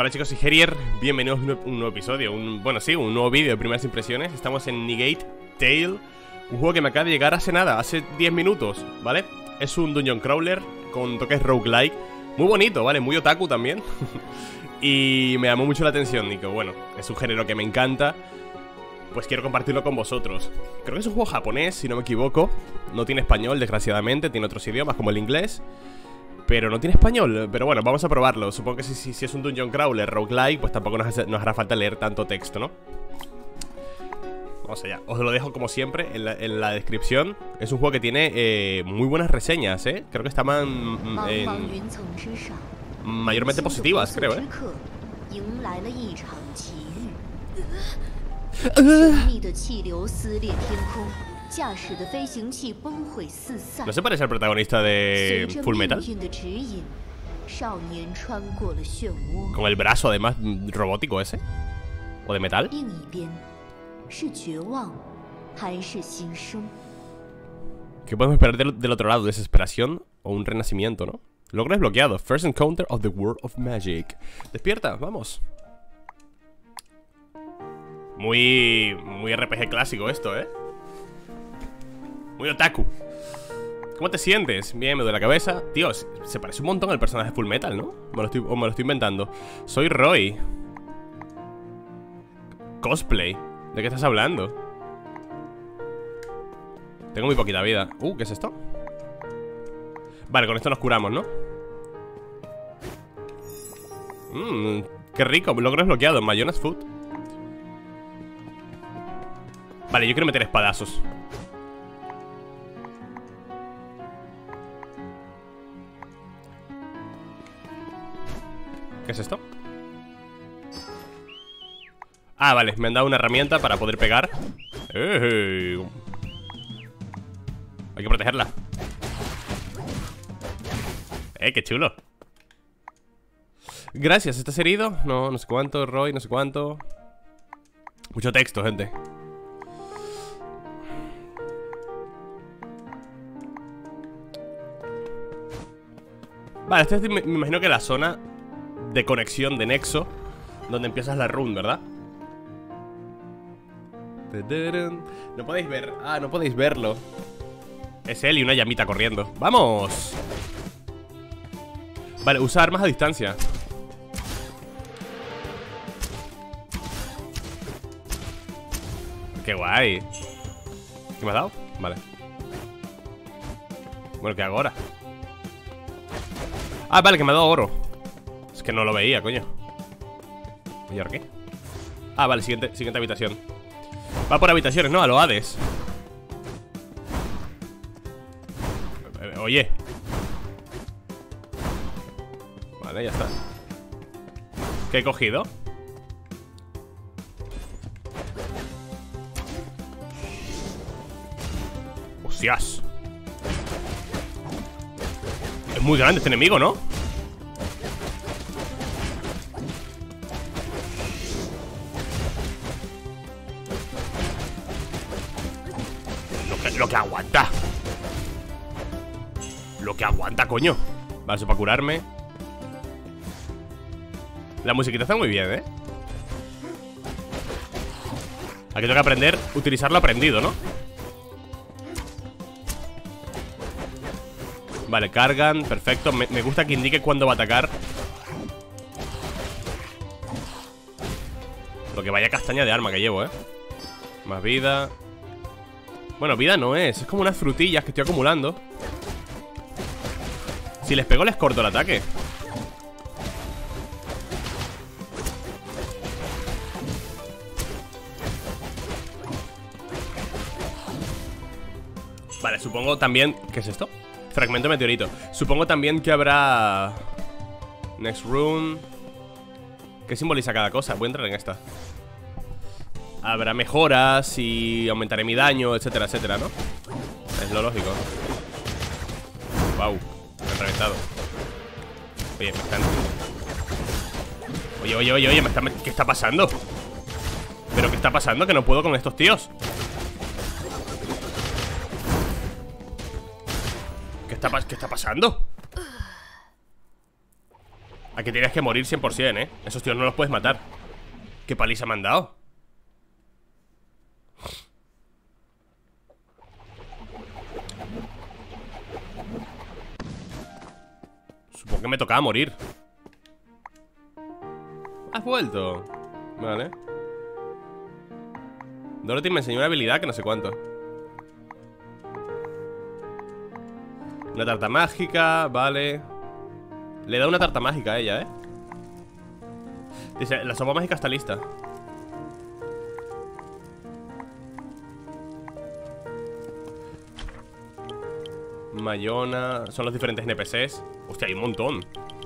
Hola chicos, soy Herier, bienvenidos a un nuevo episodio, un nuevo vídeo de primeras impresiones. Estamos en Negate Tale, un juego que me acaba de llegar hace nada, hace 10 minutos, ¿vale? Es un dungeon crawler con toques roguelike, muy bonito, ¿vale? Muy otaku también. Y me llamó mucho la atención, y que bueno, es un género que me encanta, pues quiero compartirlo con vosotros. Creo que es un juego japonés, si no me equivoco. No tiene español, desgraciadamente, tiene otros idiomas como el inglés, pero no tiene español. Pero bueno, vamos a probarlo. Supongo que si es un dungeon crawler roguelike, pues tampoco nos hará falta leer tanto texto, ¿no? Vamos allá. Os lo dejo como siempre en la descripción. Es un juego que tiene muy buenas reseñas, ¿eh? Creo que estaban mayormente positivas, creo, ¿eh? ¿No se parece al protagonista de Full Metal? Con el brazo además robótico ese. ¿O de metal? ¿Qué podemos esperar del otro lado? ¿Desesperación o un renacimiento, no? Logro desbloqueado. First encounter of the World of Magic. Despierta, vamos. Muy RPG clásico esto, ¿eh? Muy otaku. ¿Cómo te sientes? Bien, me duele la cabeza. Tío, se parece un montón al personaje de Full Metal, ¿no? Me lo estoy inventando. Soy Roy. Cosplay. ¿De qué estás hablando? Tengo muy poquita vida. ¿Qué es esto? Vale, con esto nos curamos, ¿no? Qué rico, logro desbloqueado. Mayonas Food. Vale, yo quiero meter espadazos. ¿Qué es esto? Ah, vale, me han dado una herramienta para poder pegar. Hay que protegerla. Qué chulo. Gracias, ¿estás herido? No, no sé cuánto, Roy, no sé cuánto. Mucho texto, gente. Vale, esta es, me imagino que la zona de conexión de nexo, donde empiezas la run, ¿verdad? No podéis ver. Ah, no podéis verlo. Es él y una llamita corriendo. ¡Vamos! Vale, usa armas a distancia. ¡Qué guay! ¿Qué me has dado? Vale. Bueno, ¿qué hago ahora? Ah, vale, que me ha dado oro. Es que no lo veía, coño. ¿Y ahora qué? Ah, vale, siguiente habitación. Va por habitaciones, ¿no? A lo Hades. Oye. Vale, ya está. ¿Qué he cogido? ¡Hostias! Es muy grande este enemigo, ¿no? Lo que aguanta. Lo que aguanta, coño. Vale, eso para curarme. La musiquita está muy bien, ¿eh? Aquí tengo que aprender a utilizar lo aprendido, ¿no? Vale, cargan, perfecto. Me gusta que indique cuándo va a atacar. Lo que vaya castaña de arma que llevo, ¿eh? Más vida. Bueno, vida no es como unas frutillas que estoy acumulando. Si les pego les corto el ataque. Vale, supongo también... ¿Qué es esto? Fragmento meteorito. Supongo también que habrá... Next rune. ¿Qué simboliza cada cosa? Voy a entrar en esta. Habrá mejoras y aumentaré mi daño, etcétera, etcétera, ¿no? Es lo lógico. Wow, me han reventado. Oye, me están... Oye, ¿qué está pasando? ¿Pero qué está pasando? Que no puedo con estos tíos. ¿Qué está pasando? Aquí tienes que morir 100%, ¿eh? Esos tíos no los puedes matar. ¿Qué paliza me han dado? Supongo que me tocaba morir. Has vuelto. Vale. Dorothy me enseñó una habilidad que no sé cuánto. Una tarta mágica, vale. Le da una tarta mágica a ella, ¿eh? Dice, la sopa mágica está lista. Mayona. Son los diferentes NPCs. Hostia, hay un montón.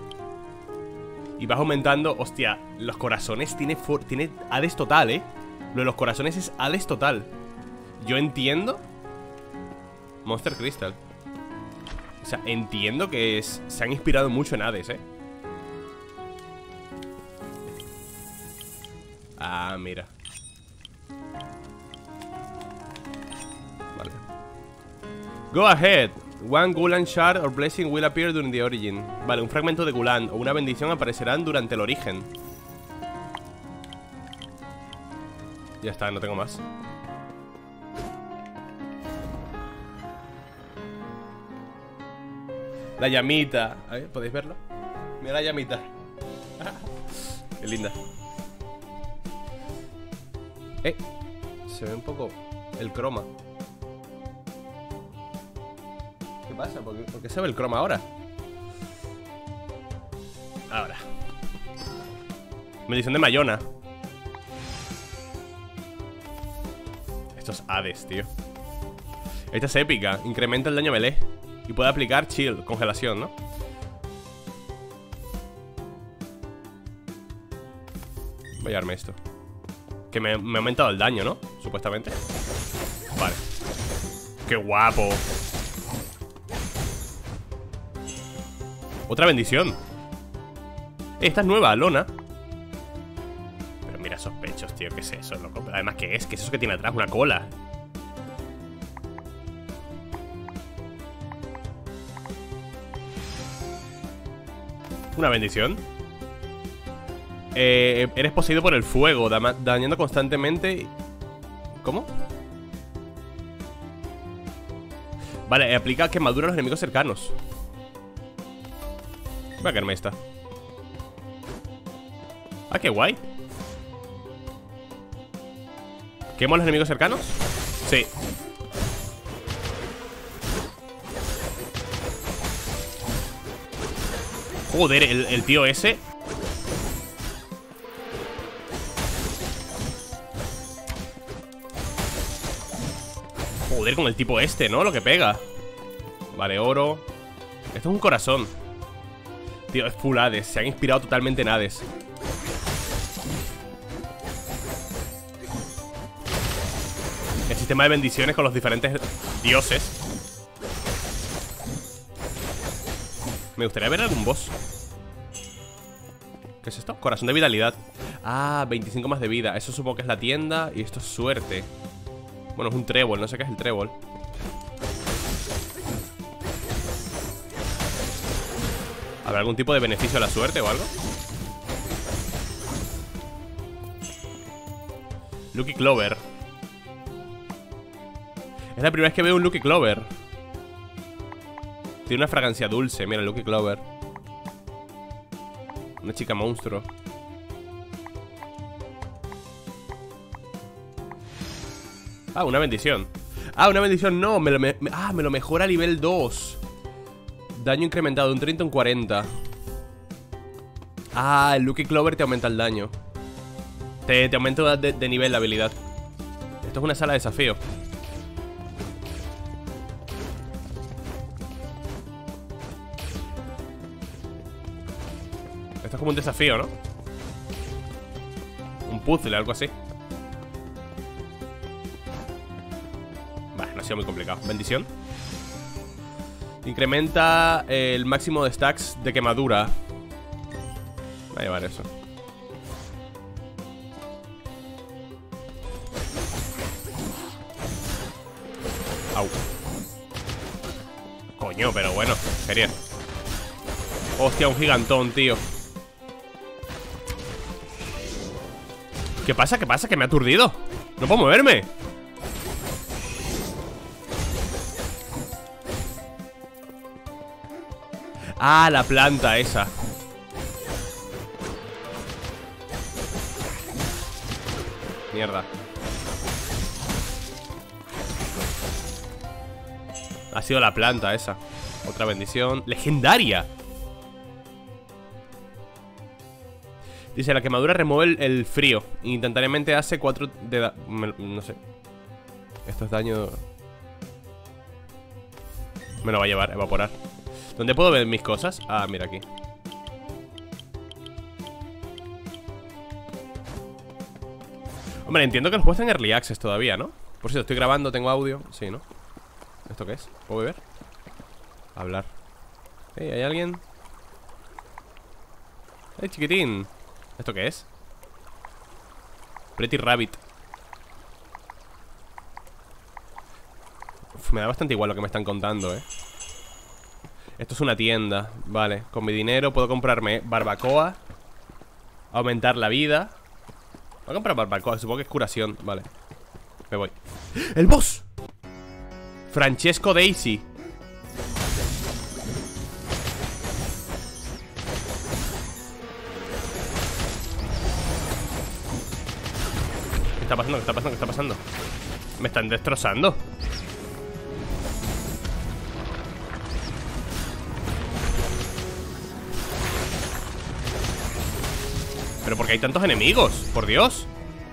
Y vas aumentando. Hostia, los corazones tiene Hades total, ¿eh? Lo de los corazones es Hades total. Yo entiendo Monster Crystal. O sea, entiendo que se han inspirado mucho en Hades, ¿eh? Ah, mira. Vale. Go ahead. One Gulan Shard or Blessing will appear during the origin. Vale, un fragmento de Gulan o una bendición aparecerán durante el origen. Ya está, no tengo más. La llamita. A ver, ¿podéis verlo? Mira la llamita. Qué linda. Se ve un poco el croma. ¿Qué pasa? ¿Por qué se ve el croma ahora? Ahora. Medición de Mayona. Esto es Hades, tío. Esta es épica. Incrementa el daño melee. Y puede aplicar chill, congelación, ¿no? Voy a llevarme esto. Que me ha aumentado el daño, ¿no? Supuestamente. Vale. ¡Qué guapo! Otra bendición. Esta es nueva, Lona. Pero mira esos pechos, tío. ¿Qué es eso, loco? Pero además, ¿qué es? ¿Qué es eso que tiene atrás? Una cola. Una bendición. Eres poseído por el fuego, dañando constantemente. ¿Cómo? Vale, aplica quemadura a los enemigos cercanos. Voy a caerme esta. Ah, qué guay. ¿Quemo a los enemigos cercanos? Sí. Joder, el tío ese. Joder, con el tipo este, ¿no? Lo que pega. Vale, oro. Esto es un corazón. Tío, es full Hades. Se han inspirado totalmente en Hades. El sistema de bendiciones con los diferentes dioses. Me gustaría ver algún boss. ¿Qué es esto? Corazón de vitalidad. Ah, 25 más de vida. Eso supongo que es la tienda. Y esto es suerte. Bueno, es un trébol. No sé qué es el trébol. ¿Habrá algún tipo de beneficio a la suerte o algo? Lucky Clover. Es la primera vez que veo un Lucky Clover. Tiene una fragancia dulce. Mira, Lucky Clover. Una chica monstruo. Ah, una bendición. Ah, una bendición no. Me lo mejora a nivel 2. Daño incrementado de un 30 a un 40. Ah, el Lucky Clover te aumenta el daño. Te aumenta de nivel la habilidad. Esto es una sala de desafío. Esto es como un desafío, ¿no? Un puzzle, algo así. Vale, no ha sido muy complicado. Bendición. Incrementa el máximo de stacks de quemadura. Voy a llevar eso. Au. Coño, pero bueno, quería. Hostia, un gigantón, tío. ¿Qué pasa? ¿Qué pasa? Que me ha aturdido. No puedo moverme. Ah, la planta esa. Mierda. Ha sido la planta esa. Otra bendición. ¡Legendaria! Dice, la quemadura remueve el frío. Instantáneamente hace 4 de no sé. Esto es daño. Me lo va a llevar, evaporar. ¿Dónde puedo ver mis cosas? Ah, mira aquí. Hombre, entiendo que el juego está en Early Access todavía, ¿no? Por cierto, estoy grabando, tengo audio. Sí, ¿no? ¿Esto qué es? ¿Puedo beber? Hablar. ¿Hay alguien? Chiquitín! ¿Esto qué es? Pretty Rabbit. Uf, me da bastante igual lo que me están contando, Esto es una tienda. Vale, con mi dinero puedo comprarme barbacoa. Aumentar la vida. Voy a comprar barbacoa, supongo que es curación. Vale, me voy. ¡El boss! Francesco Daisy. ¿Qué está pasando? ¿Qué está pasando? ¿Qué está pasando? Me están destrozando. ¿Pero por qué hay tantos enemigos? ¡Por Dios!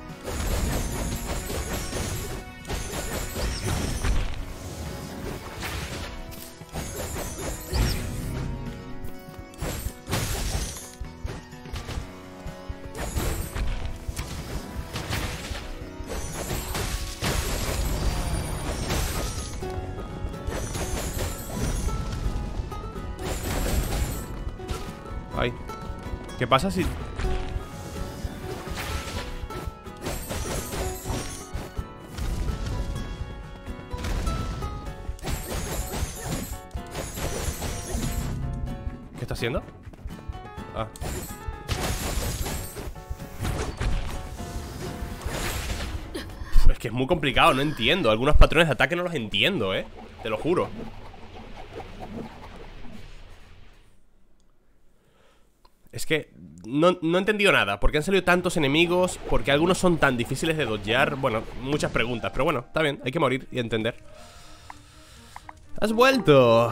Ay. ¿Qué pasa si...? ¿Qué está haciendo? Ah. Es que es muy complicado, no entiendo. Algunos patrones de ataque no los entiendo, te lo juro. Es que no he entendido nada. ¿Por qué han salido tantos enemigos? ¿Por qué algunos son tan difíciles de dodgear? Bueno, muchas preguntas, pero bueno, está bien, hay que morir y entender. ¡Has vuelto!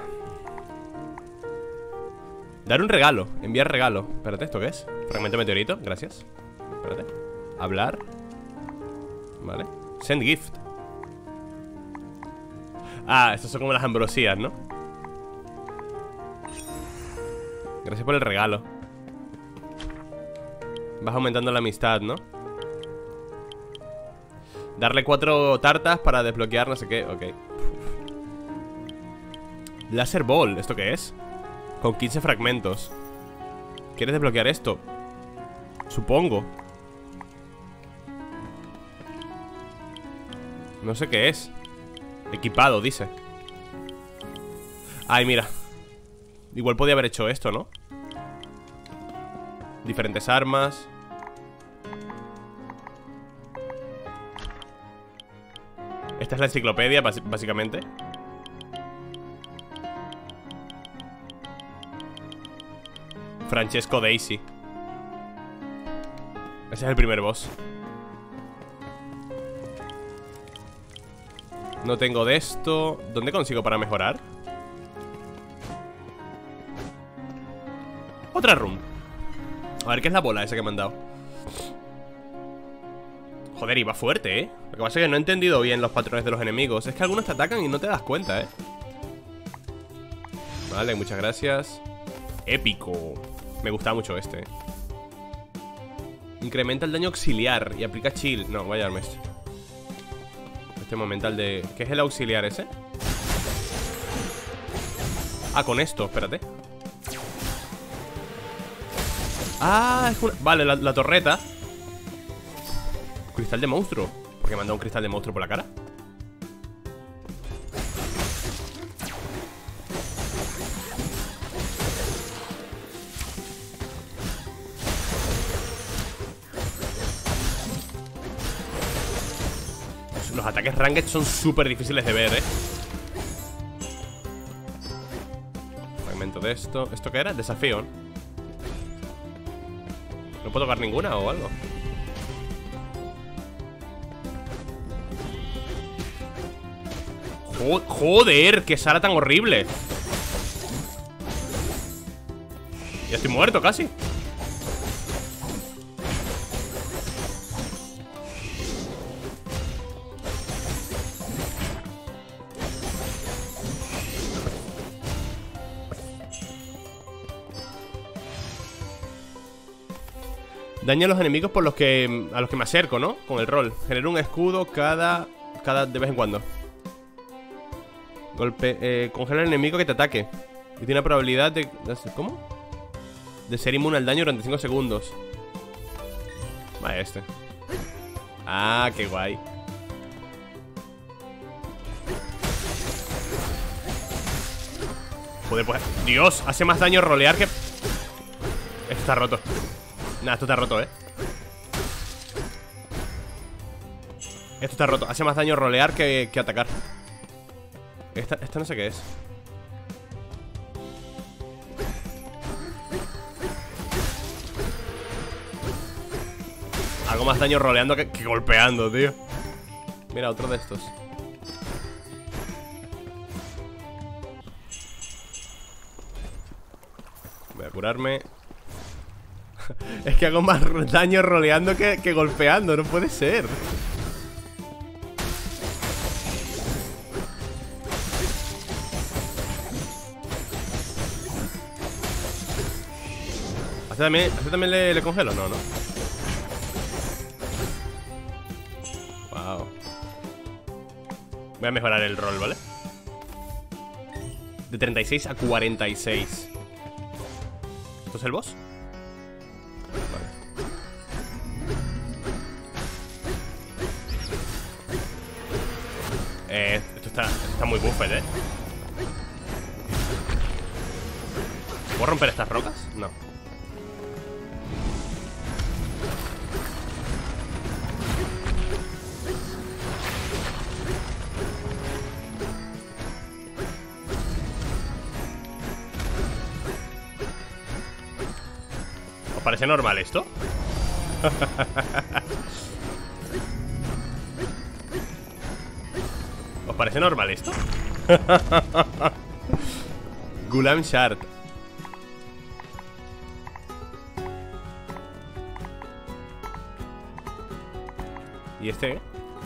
Dar un regalo, enviar regalo. Espérate, ¿esto qué es? Fragmento de meteorito, gracias. Espérate. Hablar. Vale. Send gift. Ah, estas son como las ambrosías, ¿no? Gracias por el regalo. Vas aumentando la amistad, ¿no? Darle 4 tartas para desbloquear no sé qué. Ok. Laser Ball, ¿esto qué es? Con 15 fragmentos. ¿Quieres desbloquear esto? Supongo. No sé qué es. Equipado, dice. Ay, mira. Igual podía haber hecho esto, ¿no? Diferentes armas. Esta es la enciclopedia, básicamente. Francesco Daisy. Ese es el primer boss. No tengo de esto. ¿Dónde consigo para mejorar? Otra room. A ver, ¿qué es la bola esa que me han dado? Joder, iba fuerte, ¿eh? Lo que pasa es que no he entendido bien los patrones de los enemigos. Es que algunos te atacan y no te das cuenta, ¿eh? Vale, muchas gracias. Épico. Me gustaba mucho este, ¿eh? Incrementa el daño auxiliar y aplica chill. No, voy a darme este. Este momental de... ¿Qué es el auxiliar ese? Ah, con esto, espérate. Ah, es una... Vale, la torreta. Cristal de monstruo. ¿Por qué me han dado un cristal de monstruo por la cara? Los ataques ranked son súper difíciles de ver, Fragmento de esto. ¿Esto qué era? Desafío. ¿No puedo tocar ninguna o algo? Joder, qué sala tan horrible. Ya estoy muerto casi. Daña a los enemigos a los que me acerco, ¿no? Con el rol. Genera un escudo cada de vez en cuando. Congela al enemigo que te ataque. Y tiene la probabilidad de... ¿Cómo? De ser inmune al daño durante 5 segundos. Vaya este. Ah, qué guay. Joder, pues... Dios, hace más daño rolear que... Esto está roto. Nah, esto está roto, Esto está roto. Hace más daño rolear que atacar. Esta no sé qué es. Hago más daño roleando que golpeando, tío. Mira, otro de estos. Voy a curarme. Es que hago más daño roleando que golpeando. No puede ser. ¿A este también le congelo? No, ¿no? Wow. Voy a mejorar el rol, ¿vale? De 36 a 46. ¿Esto es el boss? Vale. Esto está muy buffet, ¿Puedo romper estas rocas? No. ¿Os parece normal esto? ¿Os parece normal esto? Gulam Shard. ¿Y este?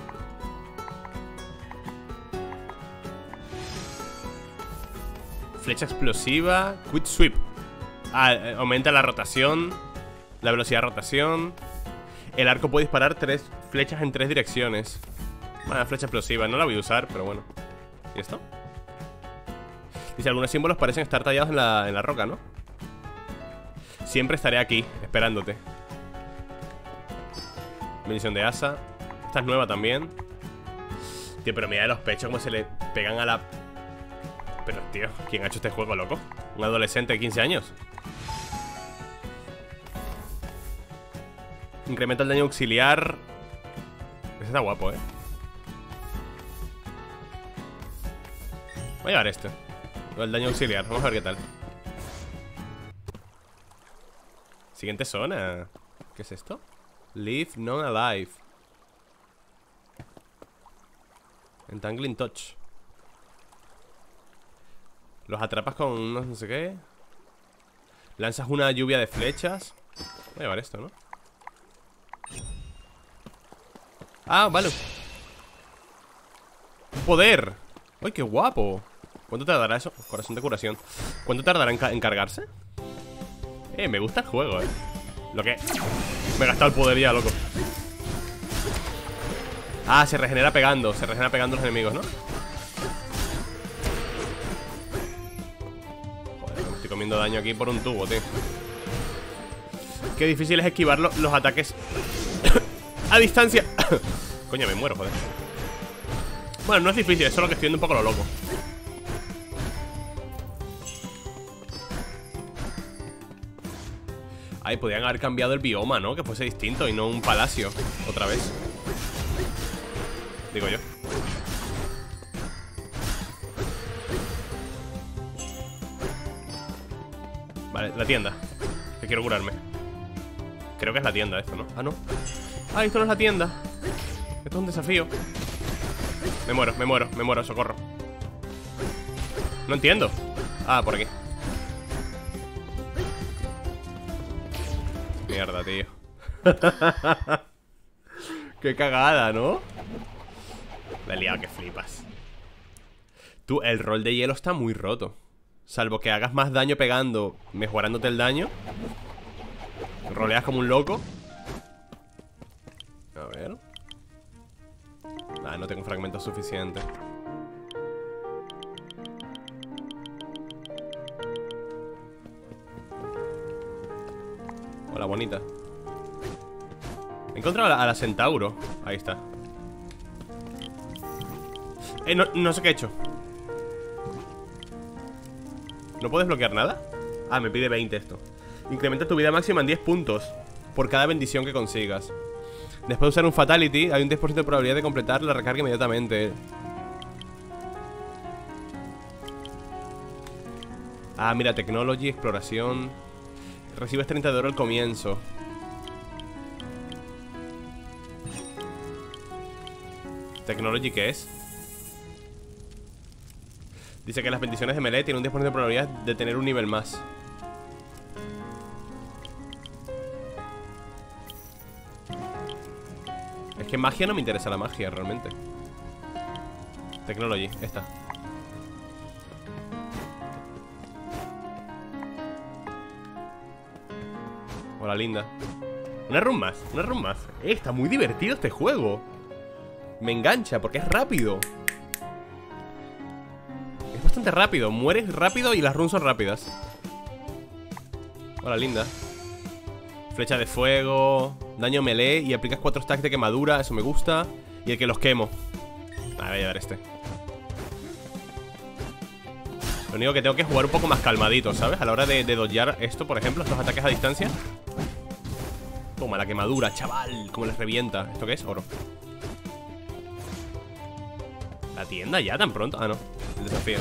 Flecha explosiva. Quick sweep. Aumenta la rotación. La velocidad de rotación. El arco puede disparar 3 flechas en 3 direcciones. Bueno, flecha explosiva, no la voy a usar, pero bueno. ¿Y esto? Dice, algunos símbolos parecen estar tallados en la roca, ¿no? Siempre estaré aquí, esperándote. Bendición de Asa. Esta es nueva también. Tío, pero mira los pechos como se le pegan a la... Pero, tío, ¿quién ha hecho este juego, loco? Un adolescente de 15 años. Incrementa el daño auxiliar. Ese está guapo, Voy a llevar este. El daño auxiliar, vamos a ver qué tal. Siguiente zona. ¿Qué es esto? Leave non alive. Entangling touch. Los atrapas con unos no sé qué. Lanzas una lluvia de flechas. Voy a llevar esto, ¿no? Ah, vale. Un poder. ¡Ay, qué guapo! ¿Cuánto tardará eso? Corazón de curación. ¿Cuánto tardará en cargarse? Me gusta el juego, Lo que... Me he gastado el poder ya, loco. Ah, se regenera pegando. Se regenera pegando los enemigos, ¿no? Joder, me estoy comiendo daño aquí por un tubo, tío. Qué difícil es esquivar los ataques a distancia. Coño, me muero, joder. Bueno, no es difícil, es solo que estoy yendo un poco lo loco. Ay, podrían haber cambiado el bioma, ¿no? Que fuese distinto y no un palacio otra vez. Digo yo. Vale, la tienda. Que quiero curarme. Creo que es la tienda esto, ¿no? Ah, no. Ah, esto no es la tienda. Esto es un desafío. Me muero, socorro. No entiendo. Ah, por aquí. Mierda, tío. Qué cagada, ¿no? Me he liado que flipas. Tú, el rol de hielo está muy roto. Salvo que hagas más daño pegando, mejorándote el daño. Roleas como un loco. A ver. No tengo fragmentos suficientes. Hola, bonita. He encontrado a la Centauro. Ahí está. No sé qué he hecho. ¿No puedes bloquear nada? Ah, me pide 20 esto. Incrementa tu vida máxima en 10 puntos por cada bendición que consigas. Después de usar un Fatality, hay un 10% de probabilidad de completar la recarga inmediatamente. Ah, mira, Technology, exploración. Recibes 30 de oro al comienzo. ¿Technology qué es? Dice que las bendiciones de melee tienen un 10% de probabilidad de tener un nivel más. Es que magia no me interesa la magia realmente. Technology, esta. Hola, linda. Una run más. Está muy divertido este juego. Me engancha porque es rápido. Es bastante rápido. Mueres rápido y las runs son rápidas. Hola, linda. Flecha de fuego. Daño melee y aplicas 4 stacks de quemadura. Eso me gusta. Y el que los quemo. Voy a dar este. Lo único que tengo que jugar un poco más calmadito, ¿sabes? A la hora de dodgear esto, por ejemplo, estos ataques a distancia. Toma, la quemadura, chaval. Cómo les revienta. ¿Esto qué es? Oro. ¿La tienda ya tan pronto? Ah, no. El desafío.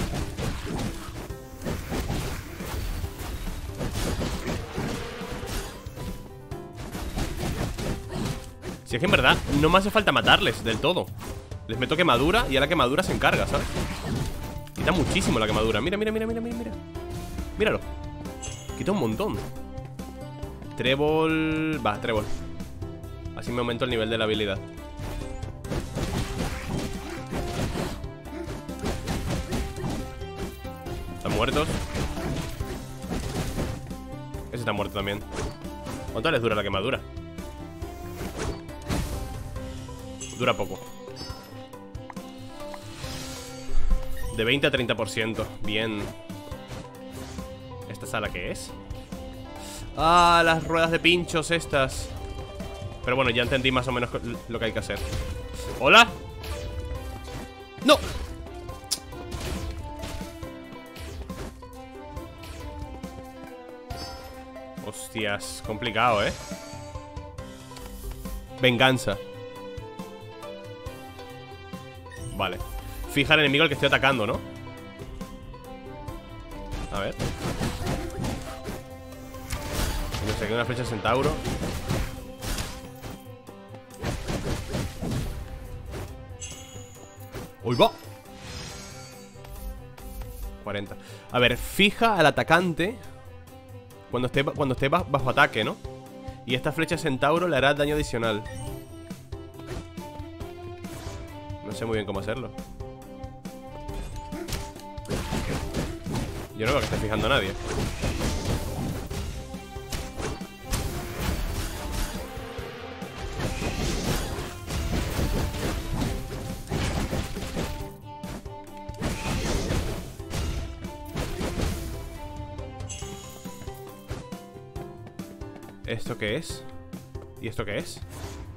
Si es que en verdad no me hace falta matarles del todo. Les meto quemadura y a la quemadura se encarga, ¿sabes? Quita muchísimo la quemadura. Mira. Míralo. Quita un montón. Trébol. Va, trébol. Así me aumento el nivel de la habilidad. Están muertos. Ese está muerto también. ¿Cuánto les dura la quemadura? Dura poco. De 20 a 30%. Bien. ¿Esta sala qué es? Ah, las ruedas de pinchos estas. Pero bueno, ya entendí más o menos lo que hay que hacer. ¿Hola? ¡No! Hostias, complicado, ¿eh? Venganza. Vale. Fija al enemigo al que estoy atacando, ¿no? A ver. Me saqué una flecha de centauro. ¡Uy, va! 40. A ver, fija al atacante cuando esté bajo ataque, ¿no? Y esta flecha de centauro le hará daño adicional. No sé muy bien cómo hacerlo. Yo no veo que esté fijando a nadie. ¿Esto qué es? ¿Y esto qué es?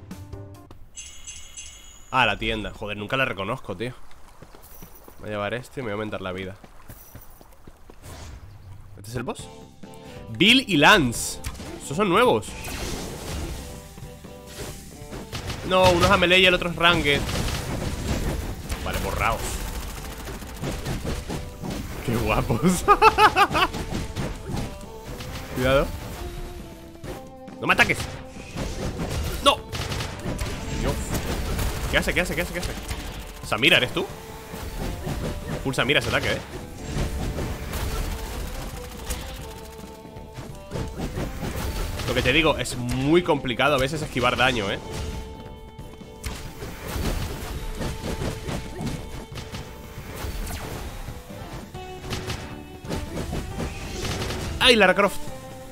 Ah, la tienda. Joder, nunca la reconozco, tío. Voy a llevar este y me voy a aumentar la vida. ¿Este es el boss? Bill y Lance. Estos son nuevos. No, uno es a melee y el otro es ranked. Vale, borraos. Qué guapos. Cuidado. ¡No me ataques! ¡No! Dios. ¿Qué hace? ¿Qué hace? ¿Qué hace? ¿Qué hace? Samira, ¿eres tú? Full Samira ese ataque, Lo que te digo, es muy complicado a veces esquivar daño, ¡Ay, Lara Croft!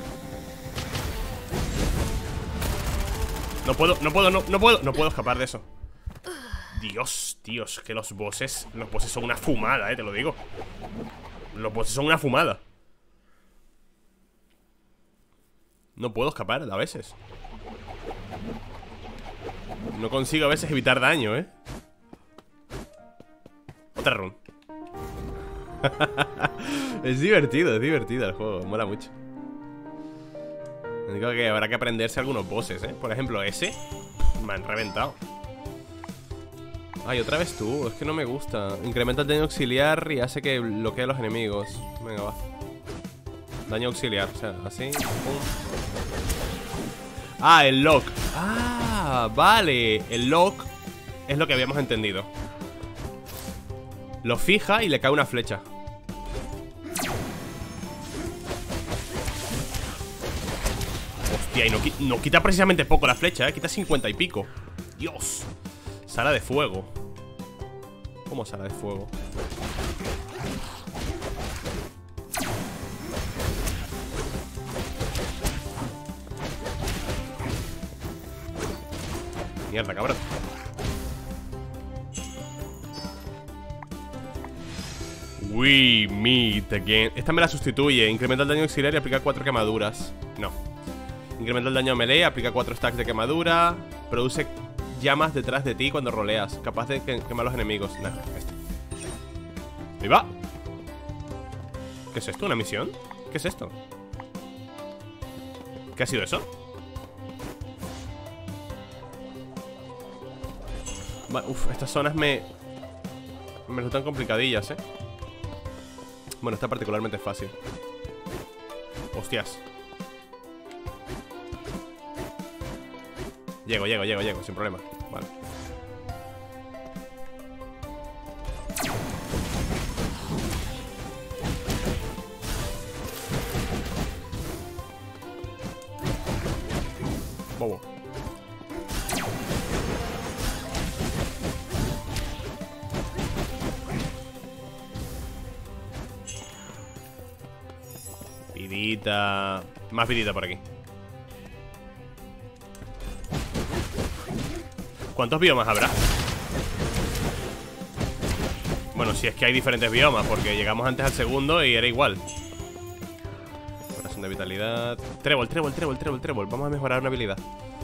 No puedo, no puedo, no puedo. No puedo escapar de eso. Dios, tíos, que los bosses son una fumada, te lo digo. Los bosses son una fumada. No puedo escapar a veces. No consigo a veces evitar daño, Otra run. es divertido el juego, mola mucho. Digo que habrá que aprenderse algunos bosses, Por ejemplo, ese me han reventado. Ay, otra vez tú, es que no me gusta. Incrementa el daño auxiliar y hace que bloquee a los enemigos. Venga, va. Daño auxiliar, o sea, así. Pum. Ah, el lock. Ah, vale. El lock es lo que habíamos entendido. Lo fija y le cae una flecha. Hostia, y no quita precisamente poco la flecha, quita 50 y pico. Dios. Sala de fuego. ¿Cómo sala de fuego? Mierda, cabrón. We meet again. Esta me la sustituye. Incrementa el daño auxiliar y aplica 4 quemaduras. No. Incrementa el daño a melee, aplica 4 stacks de quemadura. Produce llamas detrás de ti cuando roleas, capaz de quemar a los enemigos. Nah, esto. Ahí va. ¿Qué es esto? ¿Una misión? ¿Qué es esto? ¿Qué ha sido eso? Uf, estas zonas me resultan complicadillas, Bueno, esta particularmente es fácil. Hostias. Llego, sin problema. Vale. Bobo. Vidita. Más vidita por aquí. ¿Cuántos biomas habrá? Bueno, si es que hay diferentes biomas, porque llegamos antes al segundo y era igual. Corazón de vitalidad. Trébol. Vamos a mejorar una habilidad.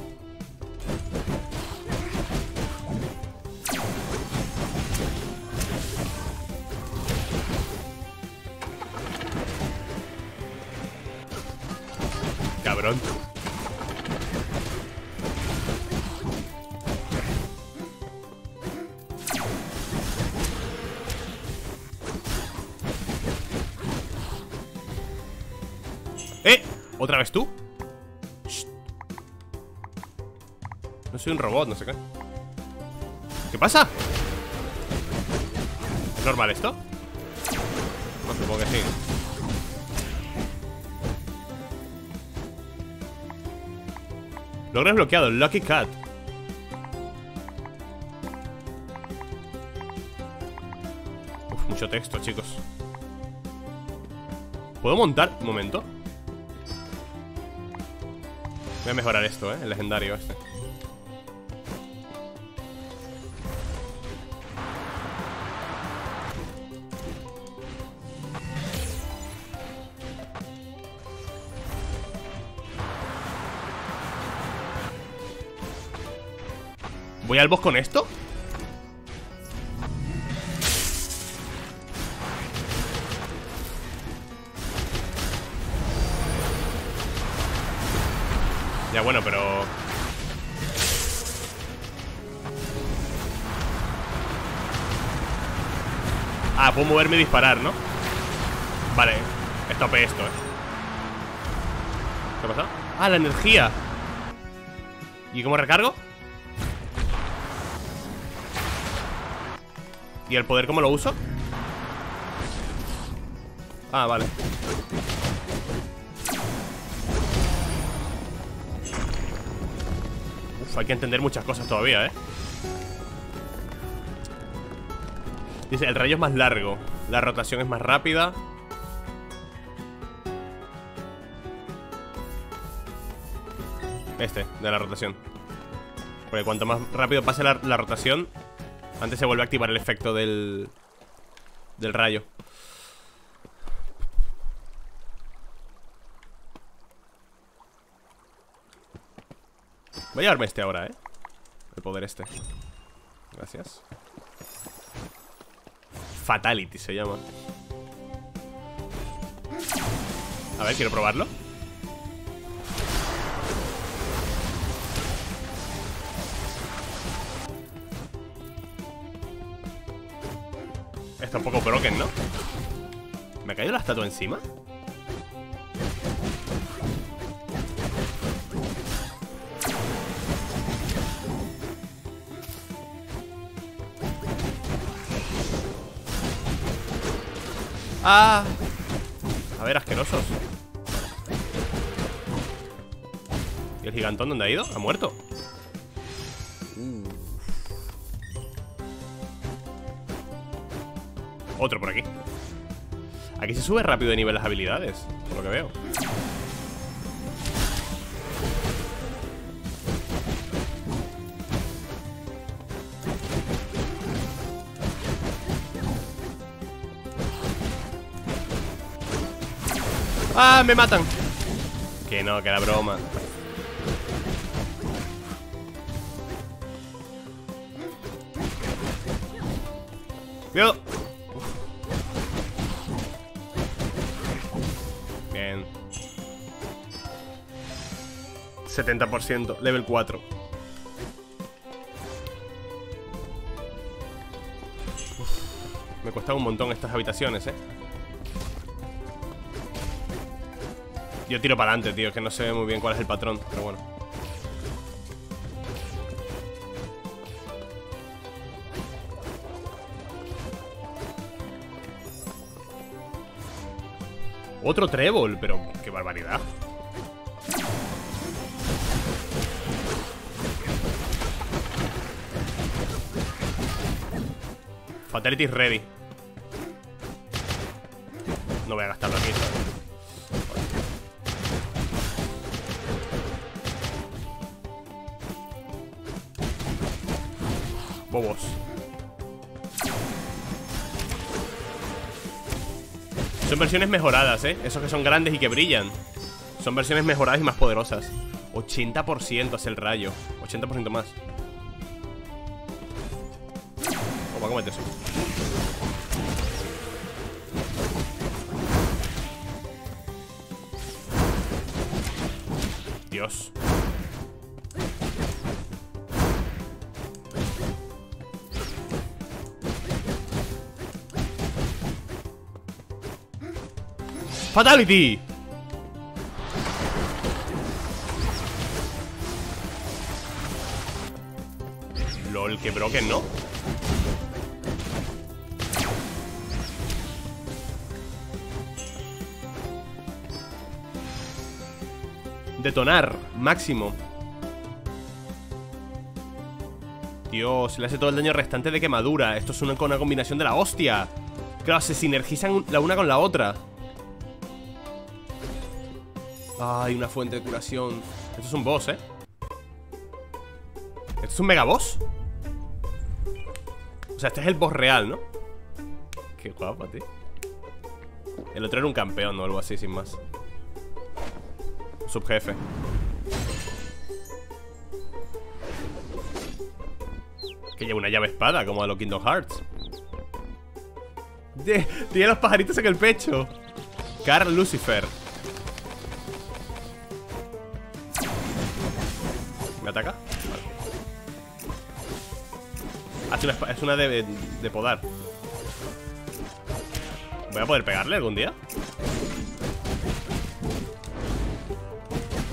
Cabrón. ¿Otra vez tú? Shh. No soy un robot, no sé qué. ¿Qué pasa? ¿Es normal esto? No, supongo que sí. Logro desbloqueado, Lucky Cat. Uf, mucho texto, chicos. ¿Puedo montar? Un momento. Voy a mejorar esto, el legendario este. ¿Voy al boss con esto? Ya, bueno, pero... Ah, puedo moverme y disparar, ¿no? Vale, esto. ¿Qué ha pasado? ¡Ah, la energía! ¿Y cómo recargo? ¿Y el poder cómo lo uso? Ah, vale. Uf, hay que entender muchas cosas todavía, ¿eh? Dice, el rayo es más largo. La rotación es más rápida. De la rotación. Porque cuanto más rápido pase la rotación, antes se vuelve a activar el efecto del rayo. Voy a llevarme este ahora, el poder este. Gracias. Fatality se llama. A ver, quiero probarlo. Está un poco broken, ¿no? ¿Me ha caído la estatua encima? ¡Ah! A ver, asquerosos. ¿Y el gigantón dónde ha ido? ¿Ha muerto? Otro por aquí. Aquí se sube rápido de nivel las habilidades, por lo que veo. ¡Ah! ¡Me matan! Que no, que era broma. ¡Cuidado! Bien. 70%, level 4. Me cuesta un montón estas habitaciones, Yo tiro para adelante, tío, que no se ve muy bien cuál es el patrón, pero bueno. Otro trébol, pero qué barbaridad. Fatality is ready. No voy a gastarlo aquí, ¿sabes? Bobos. Son versiones mejoradas, esos que son grandes y que brillan. Son versiones mejoradas y más poderosas. 80% es el rayo. 80% más. ¿Cómo comete eso? Dios. ¡Fatality! LOL, que broken, ¿no? Detonar, máximo. Dios, le hace todo el daño restante de quemadura. Esto es una combinación de la hostia. Claro, se sinergizan la una con la otra. Ay, una fuente de curación. Esto es un boss, ¿Esto es un mega boss? O sea, este es el boss real, ¿no? Qué guapo, tío. El otro era un campeón o algo así, sin más. Un subjefe. Que lleva una llave espada, como a los Kingdom Hearts. Tiene los pajaritos en el pecho. Carl Lucifer. ¿Me ataca? Vale. Es una de podar. ¿Voy a poder pegarle algún día?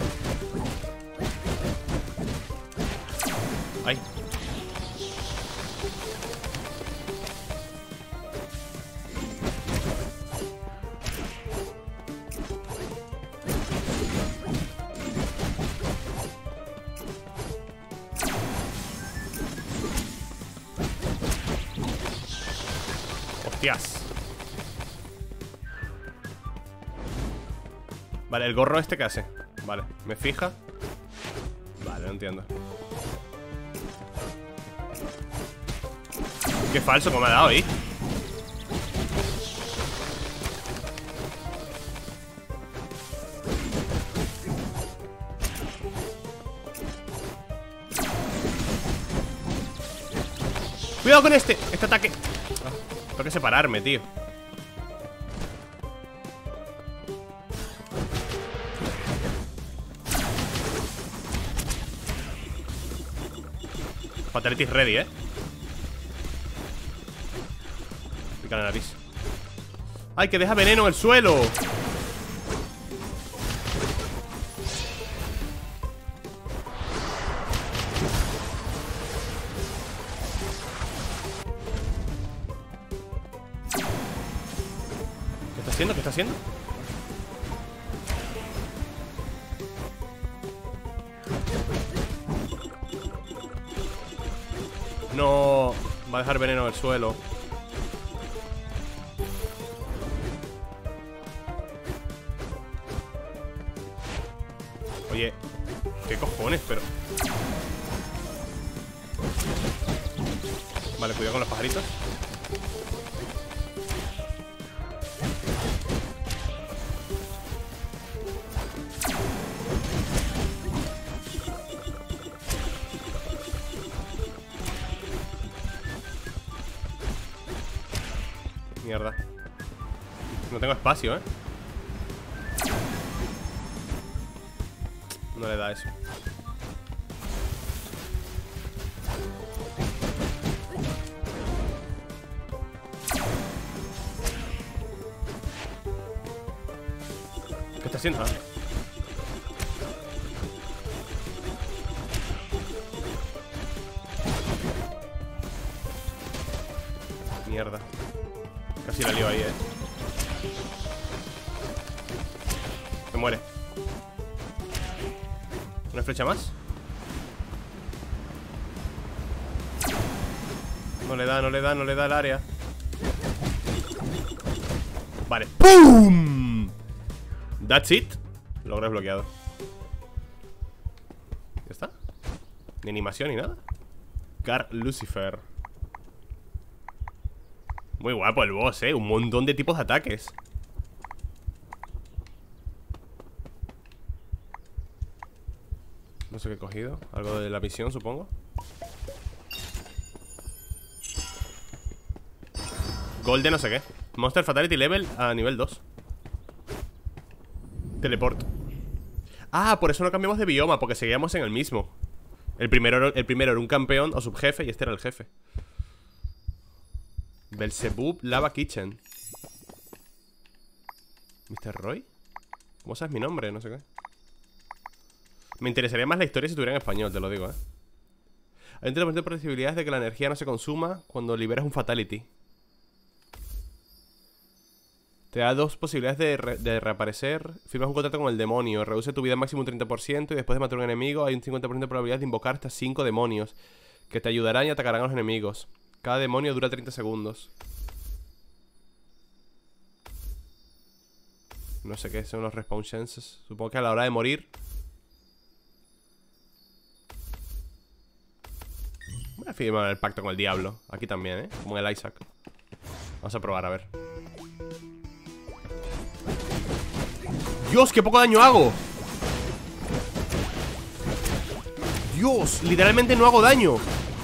Hostias. Vale, el gorro este, ¿qué hace? Vale, me fija. Vale, no entiendo. Qué falso como me ha dado ahí. Cuidado con este ataque. Tengo que separarme, tío. Fatality ready, pica la nariz. ¡Ay, que deja veneno en el suelo! ¿Qué está haciendo? ¿Qué está haciendo? No, va a dejar veneno en el suelo. Oye, ¿qué cojones? Pero... Vale, cuidado con los pajaritos. Mierda. No tengo espacio, No le da eso. ¿Qué está haciendo? Mierda. Casi la lío ahí, Se muere. ¿Una flecha más? No le da, no le da, no le da el área. Vale. ¡Pum! That's it. Logro desbloqueado. ¿Ya está? Ni animación ni nada. Car Lucifer. Muy guapo el boss, Un montón de tipos de ataques. No sé qué he cogido. Algo de la misión, supongo. Gold de no sé qué. Monster Fatality Level a nivel 2. Teleport. Ah, por eso no cambiamos de bioma, porque seguíamos en el mismo. El primero era un campeón o subjefe y este era el jefe. Belzebub Lava Kitchen. ¿Mr. Roy? ¿Cómo sabes mi nombre? No sé qué. Me interesaría más la historia si estuviera en español, te lo digo, Hay una posibilidades de que la energía no se consuma cuando liberas un Fatality. Te da 2 posibilidades de reaparecer. Firmas un contrato con el demonio. Reduce tu vida máximo un 30%. Y después de matar a un enemigo hay un 50% de probabilidad de invocar hasta 5 demonios que te ayudarán y atacarán a los enemigos. Cada demonio dura 30 segundos. No sé qué son los respawn chances. Supongo que a la hora de morir. Voy a firmar el pacto con el diablo. Aquí también, como en el Isaac. Vamos a probar, a ver. ¡Dios, qué poco daño hago! ¡Dios! Literalmente no hago daño.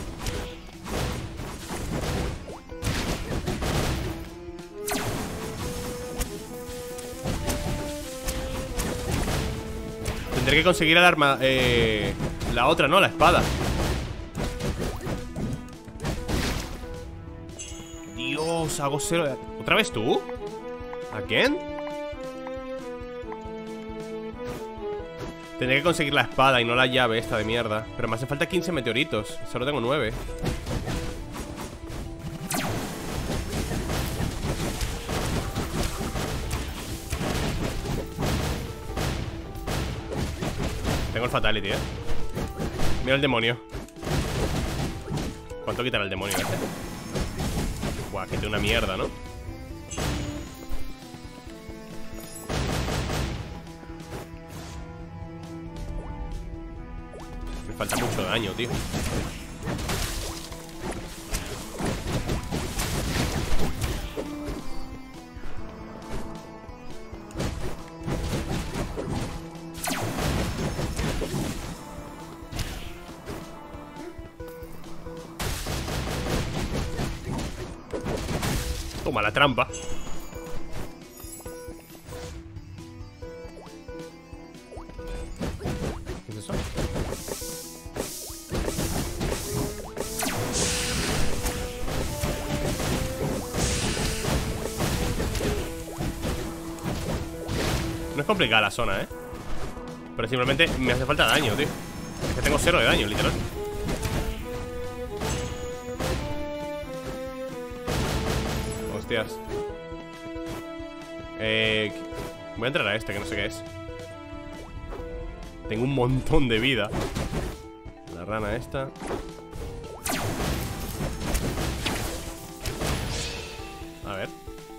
Tendré que conseguir el arma, la otra, ¿no? La espada. Dios, hago 0. ¿Otra vez tú? ¿Again? Tendré que conseguir la espada y no la llave esta de mierda. Pero me hacen falta 15 meteoritos. Solo tengo 9. Tengo el Fatality, Mira el demonio. ¿Cuánto quitará el demonio este? Buah, que tiene una mierda, ¿no? falta mucho daño, tío. Toma la trampa. ¿Qué es eso? No es complicada la zona, pero simplemente me hace falta daño, tío. Es que tengo 0 de daño, literal. Hostias. Voy a entrar a este, que no sé qué es. Tengo un montón de vida. La rana esta. A ver.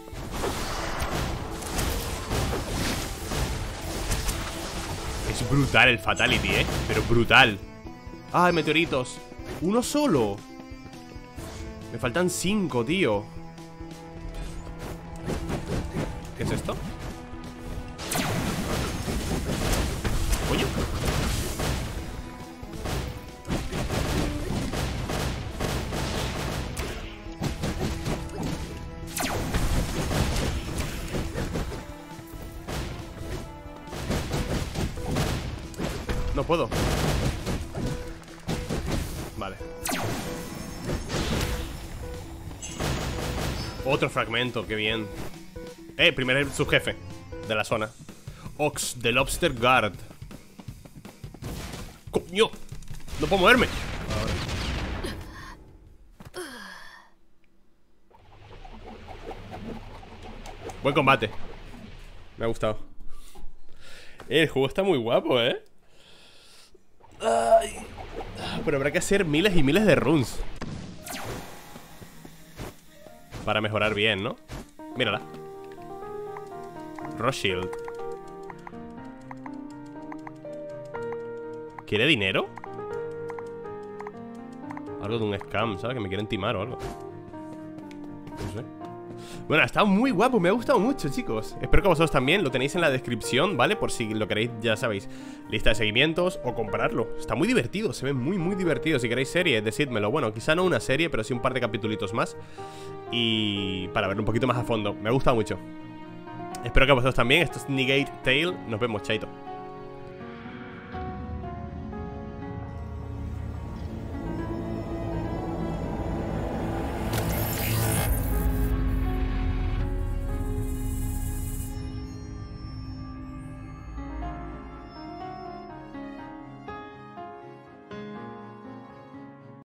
Es brutal el fatality, pero brutal. ¡Ay, meteoritos! ¡Uno solo! Me faltan 5, tío. ¿Qué es esto? Coño. No puedo. Vale. Otro fragmento, qué bien. Primer subjefe de la zona. Ox, the Lobster Guard. ¡Coño! No puedo moverme. Buen combate. Me ha gustado. El juego está muy guapo, Ay. Pero habrá que hacer miles y miles de runs para mejorar bien, ¿no? Mírala. Rothschild. ¿Quiere dinero? Algo de un scam, ¿sabes? Que me quieren timar o algo. No sé. Bueno, ha estado muy guapo, me ha gustado mucho, chicos. Espero que vosotros también, lo tenéis en la descripción, ¿vale? Por si lo queréis, ya sabéis, lista de seguimientos o comprarlo. Está muy divertido, se ve muy, muy divertido. Si queréis serie, decídmelo. Bueno, quizá no una serie, pero sí un par de capitulitos más. Y para verlo un poquito más a fondo. Me ha gustado mucho. Espero que vosotros también. Esto es Negate Tale. Nos vemos, chaito.